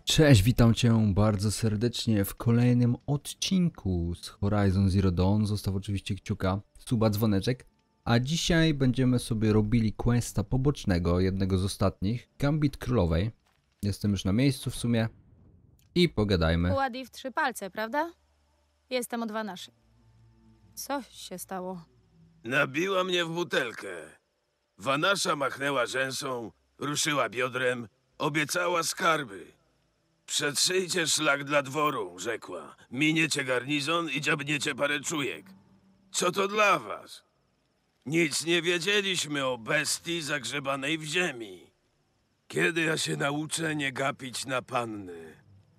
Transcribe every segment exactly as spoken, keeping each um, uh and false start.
Cześć, witam cię bardzo serdecznie w kolejnym odcinku z Horizon Zero Dawn. Zostaw oczywiście kciuka, suba, dzwoneczek. A dzisiaj będziemy sobie robili questa pobocznego, jednego z ostatnich, Gambit Królowej. Jestem już na miejscu w sumie i pogadajmy. Ładzi w trzy palce, prawda? Jestem od Vanaszy. Co się stało? Nabiła mnie w butelkę. Vanasza machnęła rzęsą, ruszyła biodrem, obiecała skarby. Przetrzyjcie szlak dla dworu, rzekła. Miniecie garnizon i dziabniecie parę czujek. Co to dla was? Nic nie wiedzieliśmy o bestii zagrzebanej w ziemi. Kiedy ja się nauczę nie gapić na panny?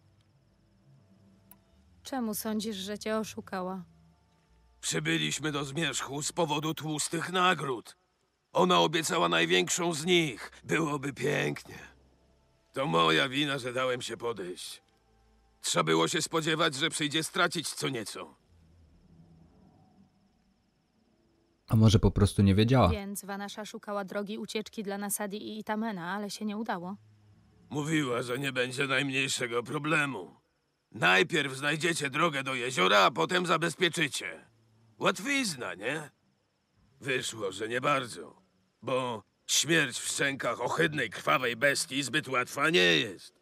Czemu sądzisz, że cię oszukała? Przybyliśmy do zmierzchu z powodu tłustych nagród. Ona obiecała największą z nich. Byłoby pięknie. To moja wina, że dałem się podejść. Trzeba było się spodziewać, że przyjdzie stracić co nieco. A może po prostu nie wiedziała? Więc Vanasza szukała drogi ucieczki dla Nasadi i Itamena, ale się nie udało. Mówiła, że nie będzie najmniejszego problemu. Najpierw znajdziecie drogę do jeziora, a potem zabezpieczycie. Łatwizna, nie? Wyszło, że nie bardzo, bo śmierć w szczękach ohydnej, krwawej bestii zbyt łatwa nie jest.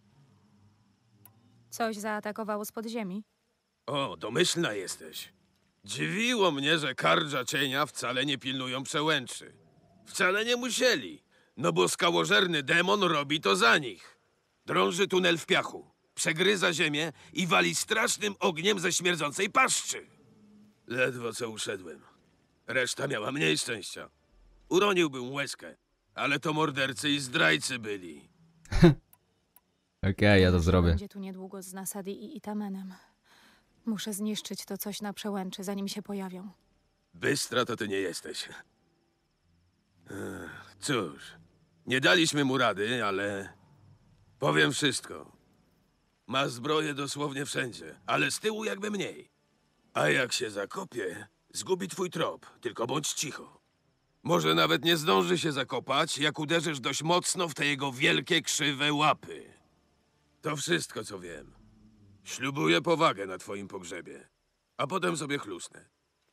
Coś zaatakowało z podziemi? O, domyślna jesteś. Dziwiło mnie, że kardża cienia wcale nie pilnują przełęczy. Wcale nie musieli, no bo skałożerny demon robi to za nich. Drąży tunel w piachu, przegryza ziemię i wali strasznym ogniem ze śmierdzącej paszczy. Ledwo co uszedłem. Reszta miała mniej szczęścia. Uroniłbym łezkę, ale to mordercy i zdrajcy byli. Okej, okay, ja to zrobię. Będzie tu niedługo z Nasadi i Itamenem. Muszę zniszczyć to coś na przełęczy, zanim się pojawią. Bystra to ty nie jesteś. Ech, cóż, nie daliśmy mu rady, ale powiem wszystko. Ma zbroję dosłownie wszędzie, ale z tyłu jakby mniej. A jak się zakopie, zgubi twój trop, tylko bądź cicho. Może nawet nie zdąży się zakopać, jak uderzysz dość mocno w te jego wielkie, krzywe łapy. To wszystko, co wiem. Ślubuję powagę na twoim pogrzebie, a potem sobie chlusnę.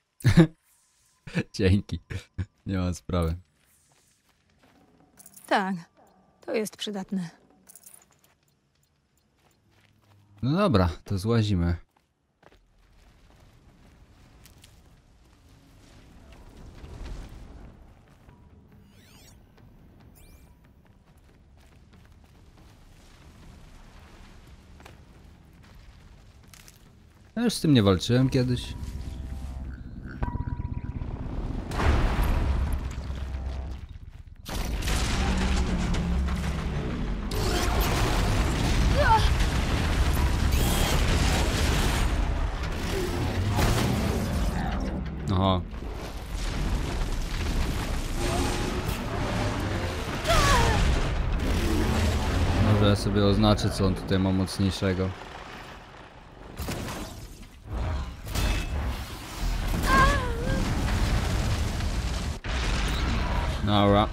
Dzięki. Nie ma sprawy. Tak, to jest przydatne. No dobra, to złazimy. Ja już z tym nie walczyłem kiedyś. Aha. Może ja sobie oznaczę, co on tutaj ma mocniejszego. Dobra.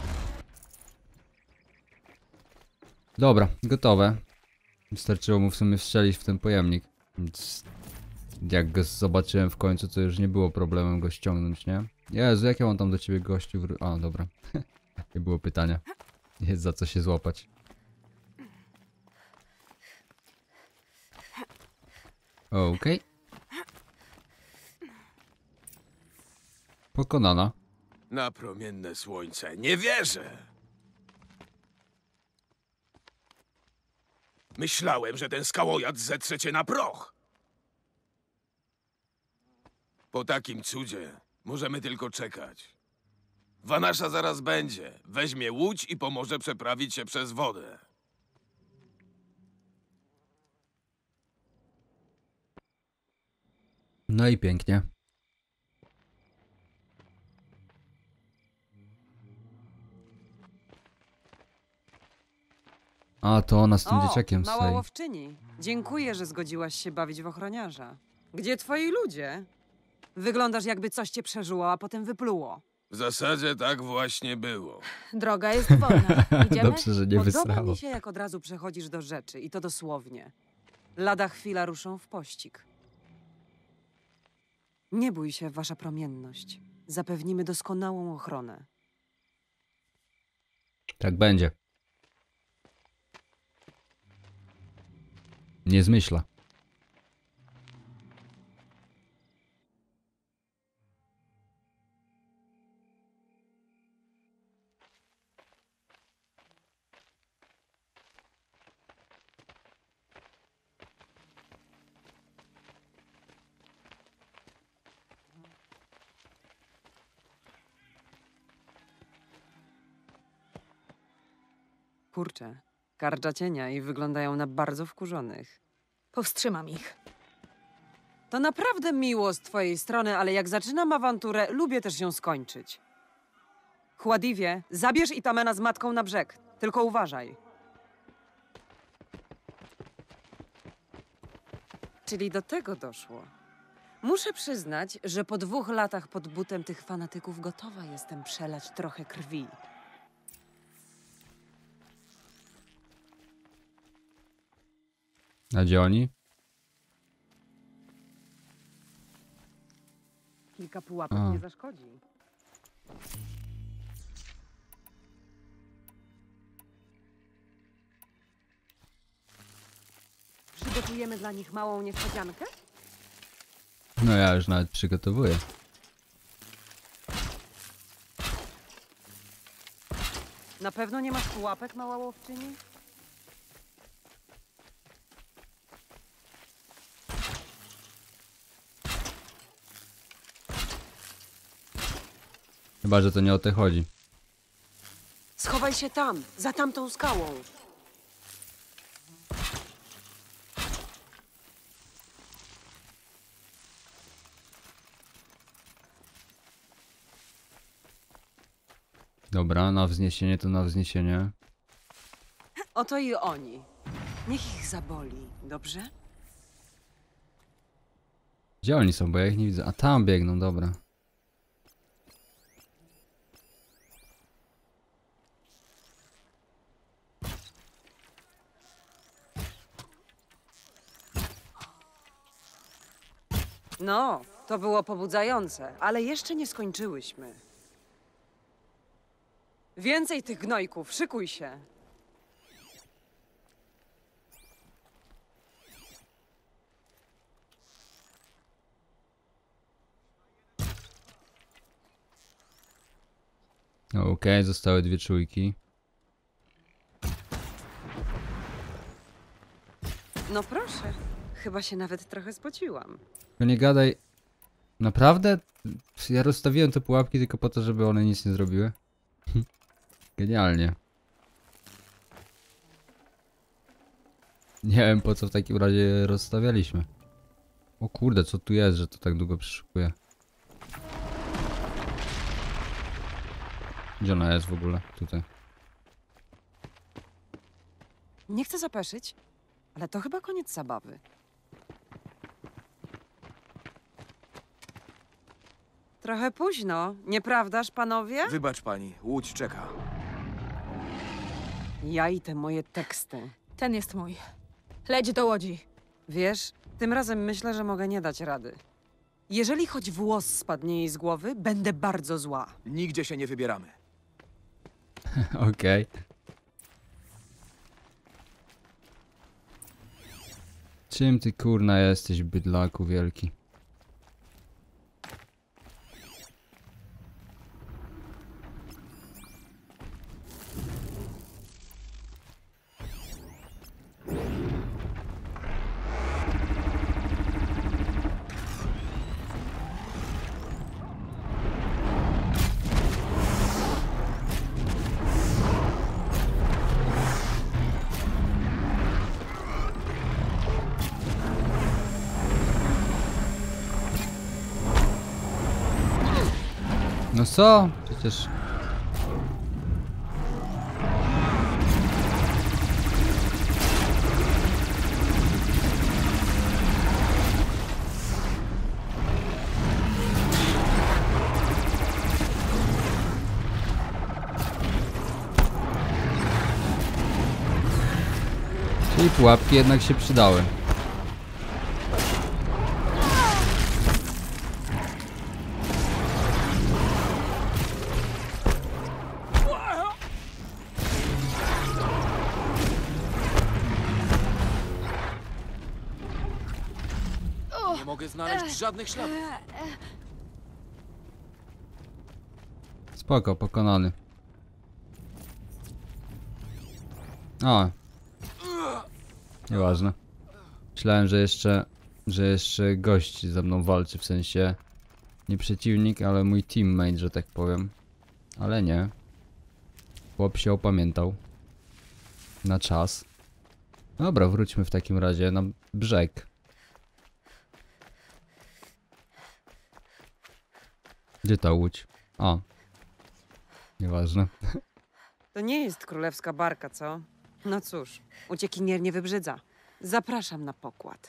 Dobra, gotowe. Wystarczyło mu w sumie strzelić w ten pojemnik. Więc jak go zobaczyłem w końcu, to już nie było problemem go ściągnąć, nie? Jezu, jak ja mam tam do ciebie gościu wró- A, dobra. Nie było pytania. Jest za co się złapać. Okej. Pokonana. Na promienne słońce, nie wierzę! Myślałem, że ten skałojad zetrze cię na proch. Po takim cudzie możemy tylko czekać. Vanasza zaraz będzie, weźmie łódź i pomoże przeprawić się przez wodę. No i pięknie. A, to ona z tym O, dzieciakiem mała stoi. łowczyni. Dziękuję, że zgodziłaś się bawić w ochroniarza. Gdzie twoi ludzie? Wyglądasz, jakby coś cię przeżyło, a potem wypluło. W zasadzie tak właśnie było. Droga jest wolna. Idziemy? Dobrze, że nie Podoba wysrało. mi się, jak od razu przechodzisz do rzeczy i to dosłownie. Lada chwila ruszą w pościg. Nie bój się, wasza promienność. Zapewnimy doskonałą ochronę. Tak będzie. Nie zmyśla. Kurczę, karcza cienia i wyglądają na bardzo wkurzonych. Powstrzymam ich. To naprawdę miło z twojej strony, ale jak zaczynam awanturę, lubię też ją skończyć. Chładiwie, zabierz Itamena z matką na brzeg. Tylko uważaj. Czyli do tego doszło. Muszę przyznać, że po dwóch latach pod butem tych fanatyków gotowa jestem przelać trochę krwi. A gdzie oni? Kilka pułapek A. nie zaszkodzi. Przygotujemy dla nich małą niespodziankę? No ja już nawet przygotowuję. Na pewno nie masz pułapek, mała łowczyni? Chyba, że to nie o to chodzi. Schowaj się tam, za tamtą skałą. Dobra, na wzniesienie to na wzniesienie. Oto i oni. Niech ich zaboli, dobrze? Gdzie oni są, bo ja ich nie widzę. A tam biegną, dobra. No, to było pobudzające, ale jeszcze nie skończyłyśmy. Więcej tych gnojków, szykuj się. Okej, zostały dwie czujki. No proszę, chyba się nawet trochę spociłam. Tylko nie gadaj. Naprawdę? Ja rozstawiłem te pułapki tylko po to, żeby one nic nie zrobiły. Genialnie. Nie wiem, po co w takim razie rozstawialiśmy. O kurde, co tu jest, że to tak długo przeszukuje. Gdzie ona jest w ogóle? Tutaj. Nie chcę zapeszyć, ale to chyba koniec zabawy. Trochę późno, nieprawdaż, panowie? Wybacz pani, łódź czeka. Ja i te moje teksty. Ten jest mój. Leć do łodzi. Wiesz, tym razem myślę, że mogę nie dać rady. Jeżeli choć włos spadnie jej z głowy, będę bardzo zła. Nigdzie się nie wybieramy. Okej. Czym ty kurna jesteś, bydlaku wielki? No co? Przecież... Czyli pułapki jednak się przydały. Nie mogę znaleźć żadnych śladów. Spoko, pokonany. O. Nieważne. Myślałem, że jeszcze, że jeszcze gość ze mną walczy, w sensie nie przeciwnik, ale mój teammate, że tak powiem. Ale nie. Chłop się opamiętał. Na czas. Dobra, wróćmy w takim razie na brzeg. Gdzie ta łódź? O. Nieważne. To nie jest królewska barka, co? No cóż, uciekinier nie wybrzydza. Zapraszam na pokład.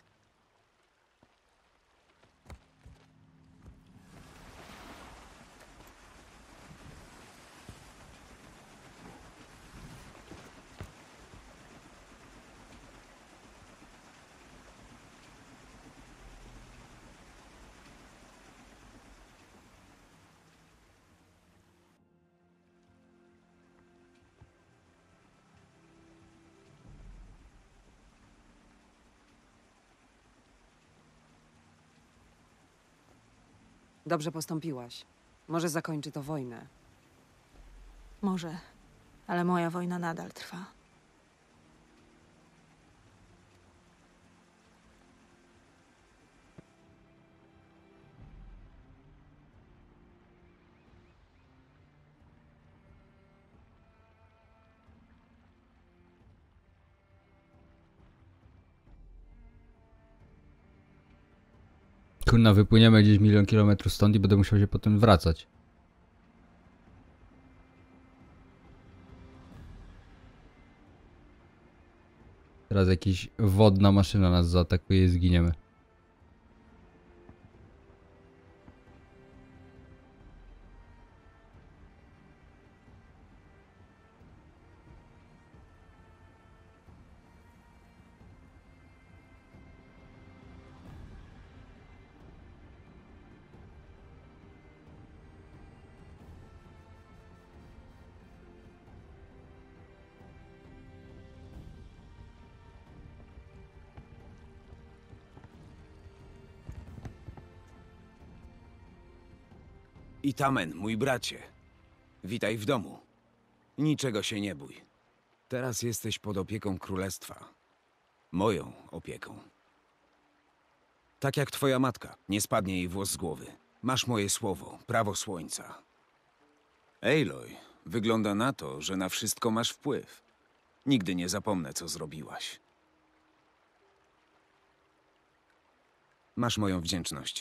Dobrze postąpiłaś. Może zakończy to wojnę. Może, ale moja wojna nadal trwa. Kurna, wypłyniemy gdzieś milion kilometrów stąd i będę musiał się potem wracać. Teraz jakaś wodna maszyna nas zaatakuje i zginiemy. Itamen, mój bracie. Witaj w domu. Niczego się nie bój. Teraz jesteś pod opieką królestwa. Moją opieką. Tak jak twoja matka, nie spadnie jej włos z głowy. Masz moje słowo, prawo słońca. Aloy, wygląda na to, że na wszystko masz wpływ. Nigdy nie zapomnę, co zrobiłaś. Masz moją wdzięczność.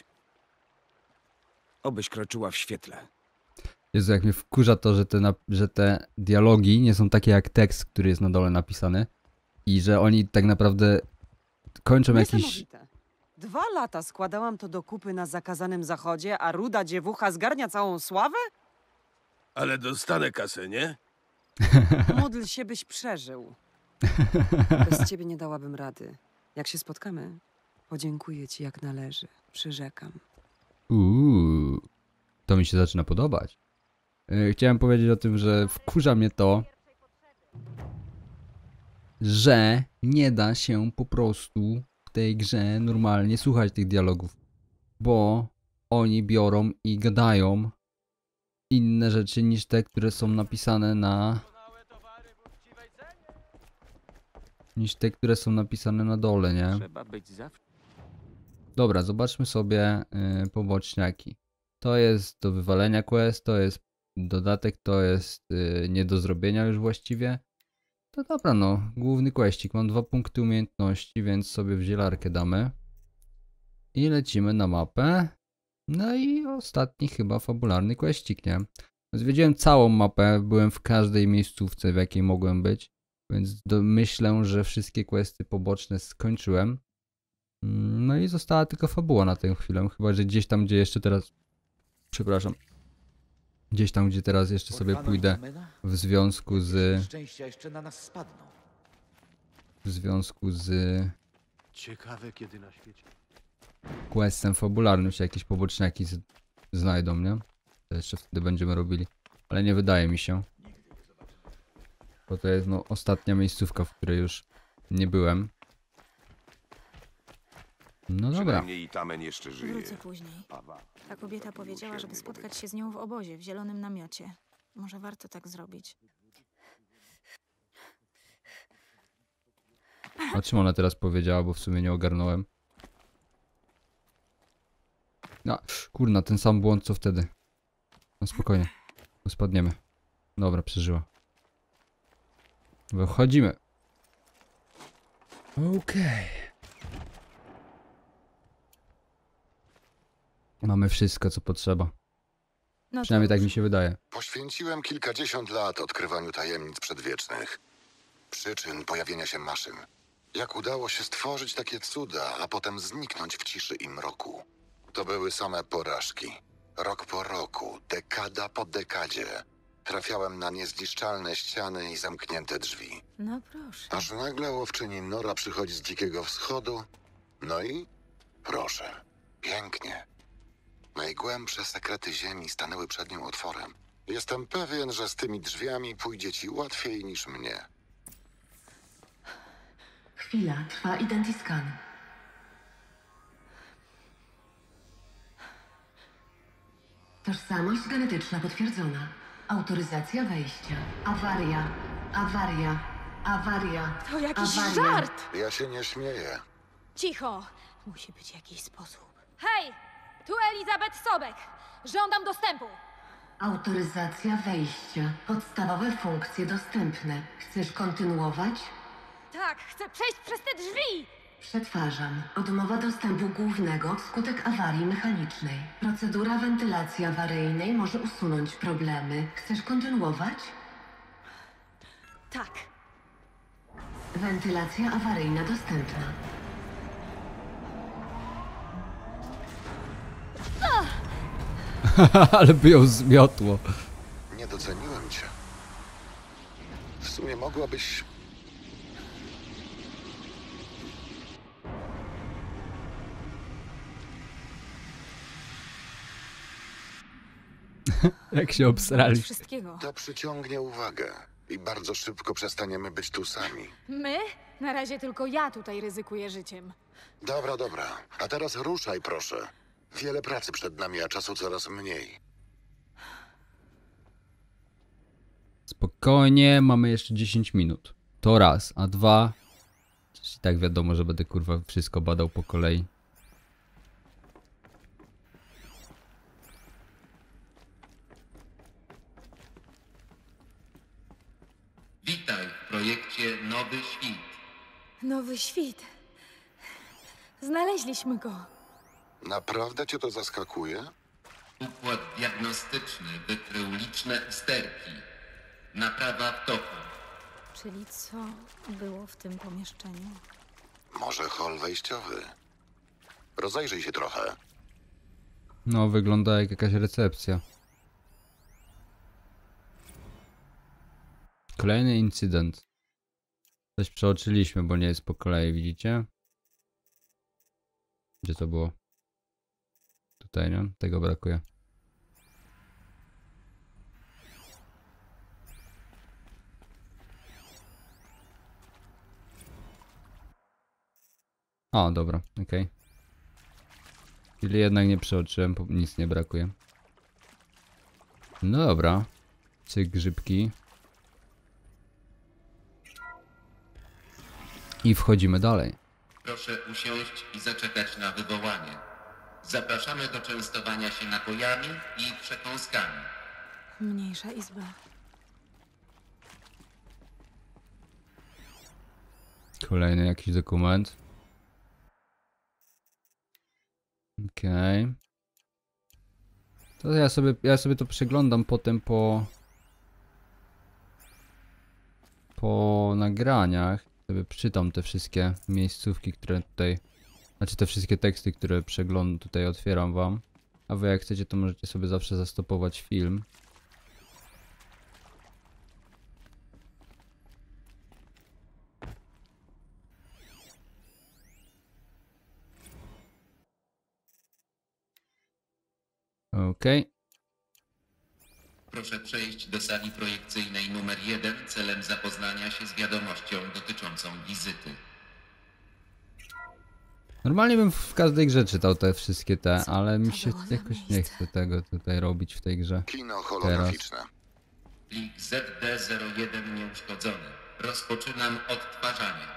Obyś kroczyła w świetle. Jezu, jak mnie wkurza to, że te, na, że te dialogi nie są takie jak tekst, który jest na dole napisany. I że oni tak naprawdę kończą jakiś... Niesamowite. Dwa lata składałam to do kupy na zakazanym zachodzie, a ruda dziewucha zgarnia całą sławę? Ale dostanę kasę, nie? Módl się, byś przeżył. Bez ciebie nie dałabym rady. Jak się spotkamy, podziękuję ci jak należy. Przyrzekam. Uuu, to mi się zaczyna podobać. Yy, chciałem powiedzieć o tym, że wkurza mnie to, że nie da się po prostu w tej grze normalnie słuchać tych dialogów, bo oni biorą i gadają inne rzeczy niż te, które są napisane na... niż te, które są napisane na dole, nie? Trzeba być zawsze. Dobra, zobaczmy sobie yy, poboczniaki. To jest do wywalenia quest, to jest dodatek, to jest yy, nie do zrobienia już właściwie. To dobra, no, główny questik. Mam dwa punkty umiejętności, więc sobie w zielarkę damy. I lecimy na mapę. No i ostatni chyba fabularny questik, nie? Zwiedziłem całą mapę, byłem w każdej miejscówce, w jakiej mogłem być. Więc do, myślę, że wszystkie questy poboczne skończyłem. No i została tylko fabuła na tę chwilę, chyba że gdzieś tam, gdzie jeszcze teraz... Przepraszam. Gdzieś tam, gdzie teraz jeszcze sobie pójdę w związku z... Szczęścia jeszcze na nas spadną. w związku z Ciekawe, kiedy na świecie. questem fabularnym się jakieś poboczniaki z... znajdą, nie? To jeszcze wtedy będziemy robili. Ale nie wydaje mi się. Bo to jest no ostatnia miejscówka, w której już nie byłem. No dobra. Przynajmniej Itamen jeszcze żyje. Wrócę później. Ta kobieta powiedziała, żeby spotkać się z nią w obozie, w zielonym namiocie. Może warto tak zrobić. A czym ona teraz powiedziała, bo w sumie nie ogarnąłem. No, kurna, ten sam błąd co wtedy. No spokojnie. Spadniemy. Dobra, przeżyła. Wychodzimy. Okej. Mamy wszystko, co potrzeba. No Przynajmniej to tak już. mi się wydaje. Poświęciłem kilkadziesiąt lat odkrywaniu tajemnic przedwiecznych, przyczyn pojawienia się maszyn. Jak udało się stworzyć takie cuda, a potem zniknąć w ciszy i mroku. To były same porażki. Rok po roku, dekada po dekadzie. Trafiałem na niezniszczalne ściany i zamknięte drzwi. No proszę. Aż nagle łowczyni Nora przychodzi z Dzikiego Wschodu. No i proszę, pięknie. Najgłębsze sekrety Ziemi stanęły przed nią otworem. Jestem pewien, że z tymi drzwiami pójdzie ci łatwiej niż mnie. Chwila, trwa identiscan. Tożsamość genetyczna potwierdzona. Autoryzacja wejścia. Awaria, awaria, awaria. To jakiś awaria. żart! Ja się nie śmieję. Cicho! Musi być jakiś sposób. Hej! Tu Elizabeth Sobek! Żądam dostępu! Autoryzacja wejścia. Podstawowe funkcje dostępne. Chcesz kontynuować? Tak, chcę przejść przez te drzwi! Przetwarzam. Odmowa dostępu głównego wskutek awarii mechanicznej. Procedura wentylacji awaryjnej może usunąć problemy. Chcesz kontynuować? Tak. Wentylacja awaryjna dostępna. Ale by ją zmiotło. Nie doceniłem cię. W sumie mogłabyś... Jak się obsrali. Wszystkiego. To przyciągnie uwagę i bardzo szybko przestaniemy być tu sami. My? Na razie tylko ja tutaj ryzykuję życiem. Dobra, dobra. A teraz ruszaj, proszę. Wiele pracy przed nami, a czasu coraz mniej. Spokojnie, mamy jeszcze dziesięć minut. To raz, a dwa... I tak wiadomo, że będę kurwa wszystko badał po kolei. Witaj w projekcie Nowy Świt. Nowy świt. Znaleźliśmy go. Naprawdę cię to zaskakuje? Układ diagnostyczny wykrył liczne usterki. Naprawa w toku. Czyli co było w tym pomieszczeniu? Może hol wejściowy? Rozejrzyj się trochę. No, wygląda jak jakaś recepcja. Kolejny incydent. Coś przeoczyliśmy, bo nie jest po kolei, widzicie? Gdzie to było? Tutaj, nie? Tego brakuje. O, dobra, okej. Okay. Czyli jednak nie przeoczyłem, bo nic nie brakuje. No dobra. Cyk, grzybki. I wchodzimy dalej. Proszę usiąść i zaczekać na wywołanie. Zapraszamy do częstowania się napojami i przekąskami. Mniejsza izba. Kolejny jakiś dokument. Okej. Okay. To ja sobie, ja sobie to przeglądam potem po... Po nagraniach. Sobie czytam te wszystkie miejscówki, które tutaj... Znaczy te wszystkie teksty, które przeglądam, tutaj otwieram wam. A wy jak chcecie, to możecie sobie zawsze zastopować film. Okej. Proszę przejść do sali projekcyjnej numer jeden celem zapoznania się z wiadomością dotyczącą wizyty. Normalnie bym w każdej grze czytał te wszystkie te, Co ale mi to się było za jakoś nie miejsce? chce tego tutaj robić w tej grze. Kino holograficzne. Plik Z D zero jeden nieuszkodzony. Rozpoczynam odtwarzanie.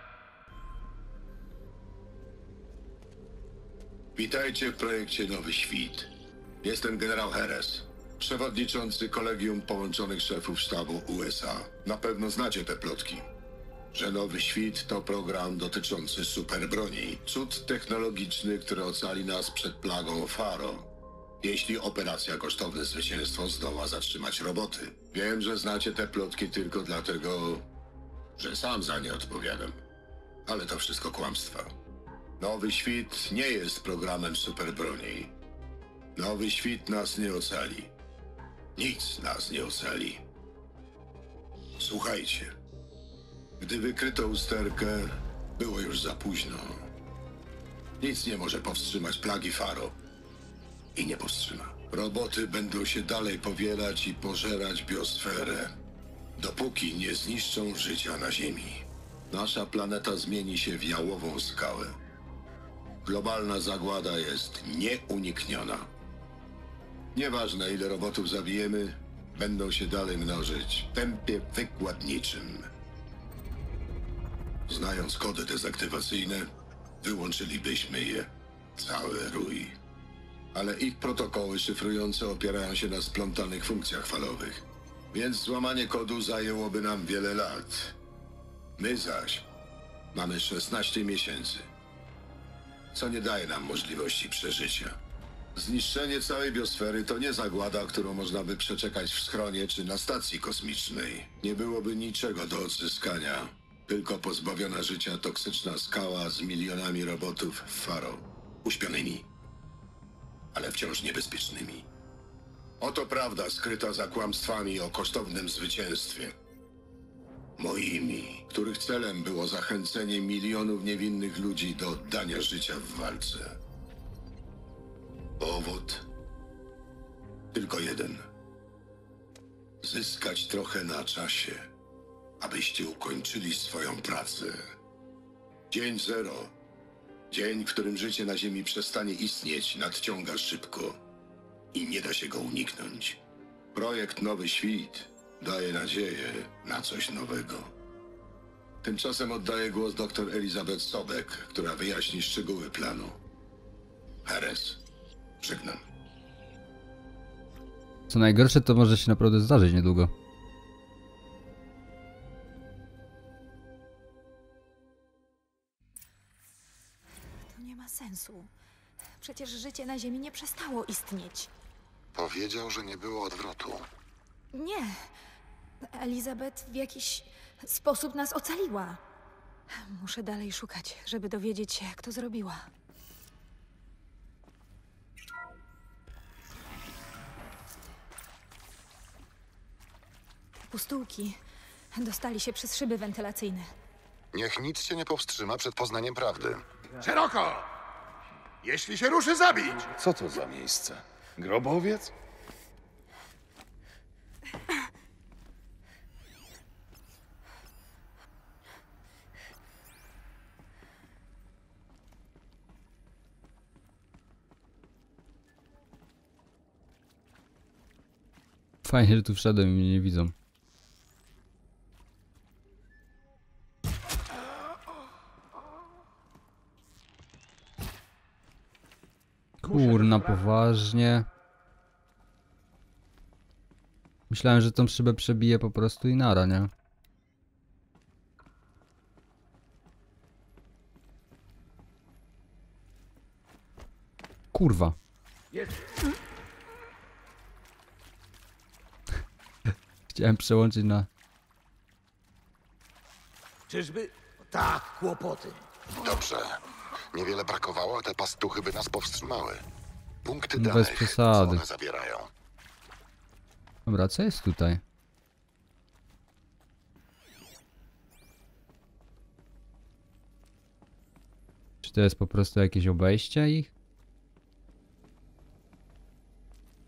Witajcie w projekcie Nowy Świt. Jestem generał Heres, przewodniczący Kolegium Połączonych Szefów Sztabu U S A. Na pewno znacie te plotki, że Nowy Świt to program dotyczący superbroni. Cud technologiczny, który ocali nas przed plagą Faro. Jeśli operacja Kosztowne Zwycięstwo zdoła zatrzymać roboty. Wiem, że znacie te plotki tylko dlatego, że sam za nie odpowiadam. Ale to wszystko kłamstwa. Nowy Świt nie jest programem superbroni. Nowy Świt nas nie ocali. Nic nas nie ocali. Słuchajcie. Gdy wykryto usterkę, było już za późno. Nic nie może powstrzymać plagi Faro. I nie powstrzyma. Roboty będą się dalej powielać i pożerać biosferę, dopóki nie zniszczą życia na Ziemi. Nasza planeta zmieni się w jałową skałę. Globalna zagłada jest nieunikniona. Nieważne, ile robotów zabijemy, będą się dalej mnożyć w tempie wykładniczym. Znając kody dezaktywacyjne, wyłączylibyśmy je. Cały rój. Ale ich protokoły szyfrujące opierają się na splątanych funkcjach falowych. Więc złamanie kodu zajęłoby nam wiele lat. My zaś mamy szesnaście miesięcy. Co nie daje nam możliwości przeżycia. Zniszczenie całej biosfery to nie zagłada, którą można by przeczekać w schronie czy na stacji kosmicznej. Nie byłoby niczego do odzyskania. Tylko pozbawiona życia toksyczna skała z milionami robotów w Faro. Uśpionymi, ale wciąż niebezpiecznymi. Oto prawda skryta za kłamstwami o kosztownym zwycięstwie. Moimi, których celem było zachęcenie milionów niewinnych ludzi do oddania życia w walce. Powód? Tylko jeden. Zyskać trochę na czasie, abyście ukończyli swoją pracę. Dzień zero. Dzień, w którym życie na Ziemi przestanie istnieć, nadciąga szybko i nie da się go uniknąć. Projekt Nowy Świt daje nadzieję na coś nowego. Tymczasem oddaję głos dr Elizabeth Sobek, która wyjaśni szczegóły planu. Heres, żegnam. Co najgorsze, to może się naprawdę zdarzyć niedługo. To nie ma sensu. Przecież życie na Ziemi nie przestało istnieć. Powiedział, że nie było odwrotu. Nie. Elizabeth w jakiś sposób nas ocaliła. Muszę dalej szukać, żeby dowiedzieć się, jak to zrobiła. Pustułki dostali się przez szyby wentylacyjne. Niech nic cię nie powstrzyma przed poznaniem prawdy. Szeroko! Jeśli się ruszy, zabić! Co to za miejsce? Grobowiec? Fajnie, że tu wszedłem i mnie nie widzą. Kurna, poważnie. Myślałem, że tą szybę przebiję po prostu i nara, nie? Kurwa. Chciałem przełączyć na... Czyżby? Tak, kłopoty. Dobrze. Niewiele brakowało, a te pastuchy by nas powstrzymały. Punkty Bez danych, co przesady. one zabierają? Dobra, co jest tutaj? Czy to jest po prostu jakieś obejście ich?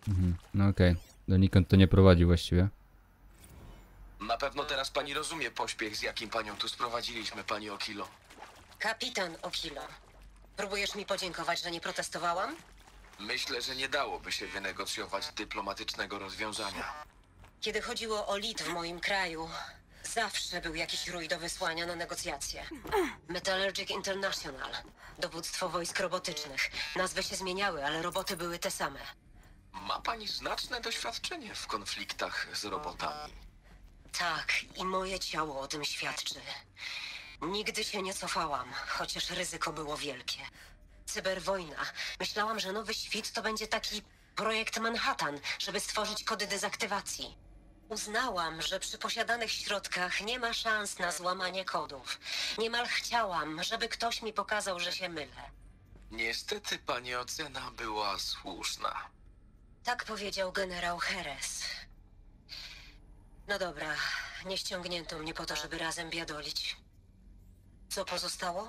Mhm. No okej. Donikąd to nie prowadzi właściwie. Na pewno teraz pani rozumie pośpiech, z jakim panią tu sprowadziliśmy, pani Okilo. Kapitan Okilo, próbujesz mi podziękować, że nie protestowałam? Myślę, że nie dałoby się wynegocjować dyplomatycznego rozwiązania. Kiedy chodziło o Lid w moim kraju, zawsze był jakiś rój do wysłania na negocjacje. Metallurgic International, dowództwo wojsk robotycznych. Nazwy się zmieniały, ale roboty były te same. Ma pani znaczne doświadczenie w konfliktach z robotami. Tak, i moje ciało o tym świadczy. Nigdy się nie cofałam, chociaż ryzyko było wielkie. Cyberwojna. Myślałam, że Nowy Świt to będzie taki projekt Manhattan, żeby stworzyć kody dezaktywacji. Uznałam, że przy posiadanych środkach nie ma szans na złamanie kodów. Niemal chciałam, żeby ktoś mi pokazał, że się mylę. Niestety pani ocena była słuszna. Tak powiedział generał Heres. No dobra, nie ściągnięto mnie po to, żeby razem biadolić. Co pozostało?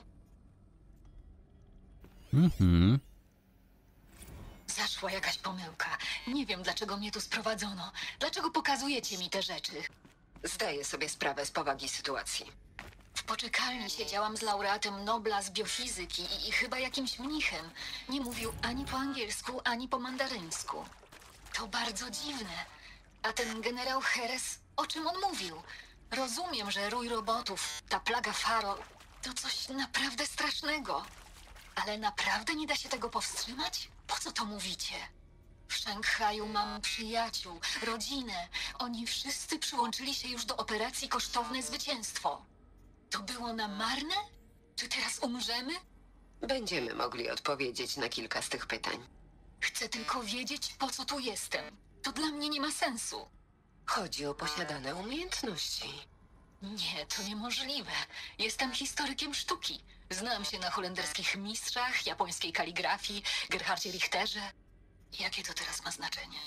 Mhm. Zaszła jakaś pomyłka. Nie wiem, dlaczego mnie tu sprowadzono. Dlaczego pokazujecie mi te rzeczy? Zdaję sobie sprawę z powagi sytuacji. W poczekalni siedziałam z laureatem Nobla z biofizyki i, i chyba jakimś mnichem. Nie mówił ani po angielsku, ani po mandaryńsku. To bardzo dziwne. A ten generał Heres, o czym on mówił? Rozumiem, że rój robotów, ta plaga Faro, to coś naprawdę strasznego. Ale naprawdę nie da się tego powstrzymać? Po co to mówicie? W Szanghaju mam przyjaciół, rodzinę. Oni wszyscy przyłączyli się już do operacji Kosztowne Zwycięstwo. To było na marne? Czy teraz umrzemy? Będziemy mogli odpowiedzieć na kilka z tych pytań. Chcę tylko wiedzieć, po co tu jestem. To dla mnie nie ma sensu. Chodzi o posiadane umiejętności. Nie, to niemożliwe. Jestem historykiem sztuki. Znam się na holenderskich mistrzach, japońskiej kaligrafii, Gerhardzie Richterze. Jakie to teraz ma znaczenie?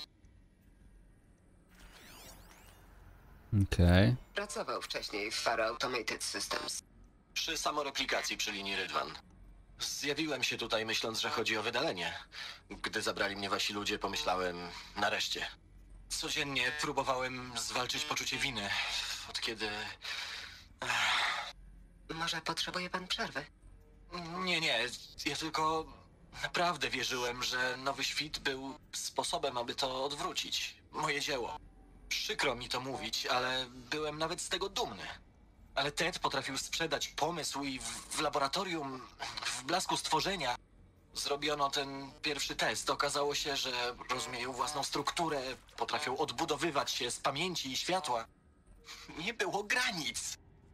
Okej. Pracował wcześniej w Faro Automated Systems. Przy samoreplikacji przy linii Rydwan. Zjawiłem się tutaj myśląc, że chodzi o wydalenie. Gdy zabrali mnie wasi ludzie, pomyślałem, nareszcie. Codziennie próbowałem zwalczyć poczucie winy, od kiedy... Może potrzebuje pan przerwy? Nie, nie, ja tylko naprawdę wierzyłem, że Nowy Świt był sposobem, aby to odwrócić. Moje dzieło. Przykro mi to mówić, ale byłem nawet z tego dumny. Ale Ted potrafił sprzedać pomysł i w, w laboratorium, w blasku stworzenia, zrobiono ten pierwszy test. Okazało się, że rozumieją własną strukturę, potrafią odbudowywać się z pamięci i światła. Nie było granic.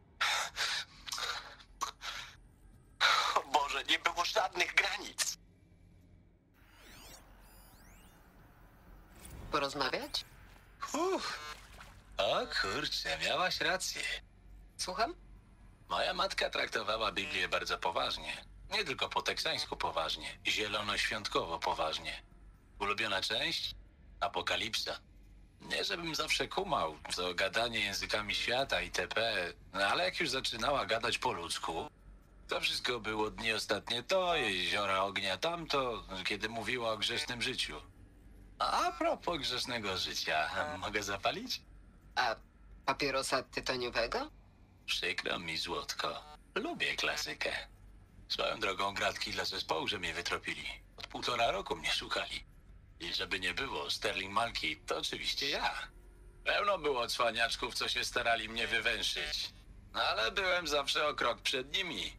O Boże, nie było żadnych granic. Porozmawiać? Uff. O kurczę, miałaś rację. Słucham? Moja matka traktowała Biblię bardzo poważnie. Nie tylko po teksańsku poważnie, zielonoświątkowo poważnie. Ulubiona część? Apokalipsa. Nie żebym zawsze kumał, co gadanie językami świata itp., no ale jak już zaczynała gadać po ludzku, to wszystko było dni ostatnie to, jeziora ognia tamto, kiedy mówiła o grzesznym życiu. A propos grzesznego życia, mogę zapalić? A papierosa tytoniowego? Przykro mi, złotko. Lubię klasykę. Swoją drogą gratki dla zespołu, że mnie wytropili. Od półtora roku mnie szukali. I żeby nie było, Sterling Malki to oczywiście ja. Pełno było cwaniaczków, co się starali mnie wywęszyć. No ale byłem zawsze o krok przed nimi.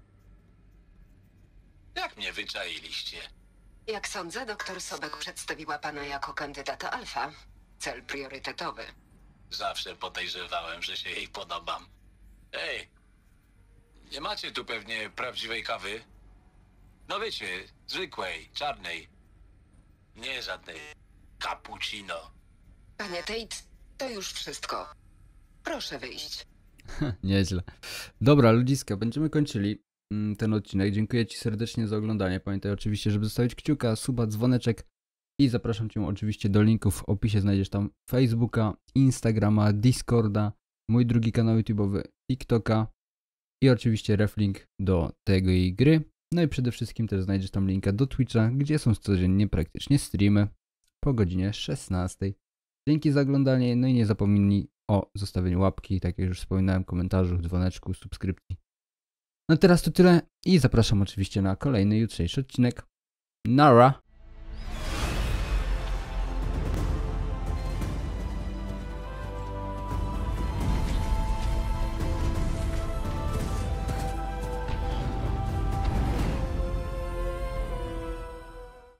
Jak mnie wyczailiście? Jak sądzę, doktor Sobek przedstawiła pana jako kandydata alfa. Cel priorytetowy. Zawsze podejrzewałem, że się jej podobam. Ej, nie macie tu pewnie prawdziwej kawy? No wiecie, zwykłej, czarnej. Nie żadnej cappuccino. Panie Tate, to już wszystko. Proszę wyjść. Nieźle. Dobra, ludziska, będziemy kończyli ten odcinek. Dziękuję ci serdecznie za oglądanie. Pamiętaj oczywiście, żeby zostawić kciuka, suba, dzwoneczek i zapraszam cię oczywiście do linków w opisie. Znajdziesz tam Facebooka, Instagrama, Discorda, mój drugi kanał YouTube'owy, TikToka i oczywiście reflink do tej gry. No i przede wszystkim też znajdziesz tam linka do Twitcha, gdzie są codziennie praktycznie streamy. po godzinie szesnastej. Dzięki za oglądanie, no i nie zapomnij o zostawieniu łapki, tak jak już wspominałem, komentarzu, dzwoneczku, subskrypcji. No teraz to tyle i zapraszam oczywiście na kolejny jutrzejszy odcinek. Nara!